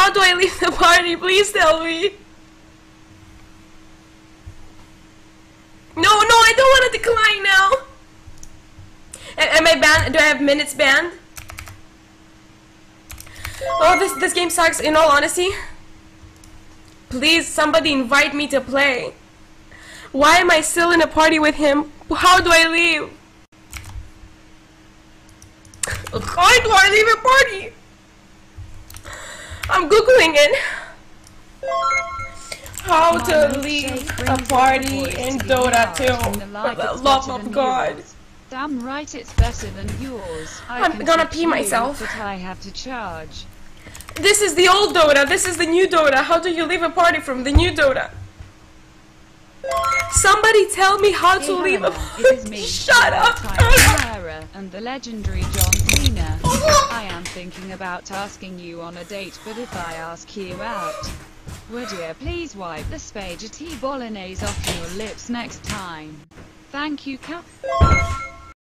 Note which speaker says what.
Speaker 1: How do I leave the party? Please tell me. No, I don't want to decline now. Am I banned? Do I have minutes banned? Oh, this game sucks, in all honesty. Please, somebody invite me to play. Why am I still in a party with him? How do I leave? How do I leave a party? I'm googling it. How to leave a party in Dota 2. For the love of God.
Speaker 2: Damn right it's better than yours.
Speaker 1: I'm gonna pee myself.
Speaker 2: But I have to charge.
Speaker 1: This is the old Dota, this is the new Dota. How do you leave a party from the new Dota? Somebody tell me how to leave a party.
Speaker 2: It is me,
Speaker 1: Shut up!
Speaker 2: Clara, and the legendary John Cena. I am thinking about asking you on a date, but if I ask you out, would you please wipe the spaghetti bolognese off your lips next time? Thank you, Cap.